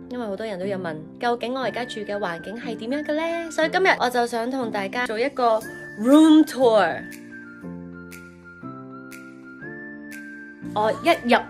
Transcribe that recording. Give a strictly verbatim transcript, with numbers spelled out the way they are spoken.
因為好多人都有問，究竟我而家住嘅環境係點樣嘅呢？所以今日我就想同大家做一個 room tour。我一入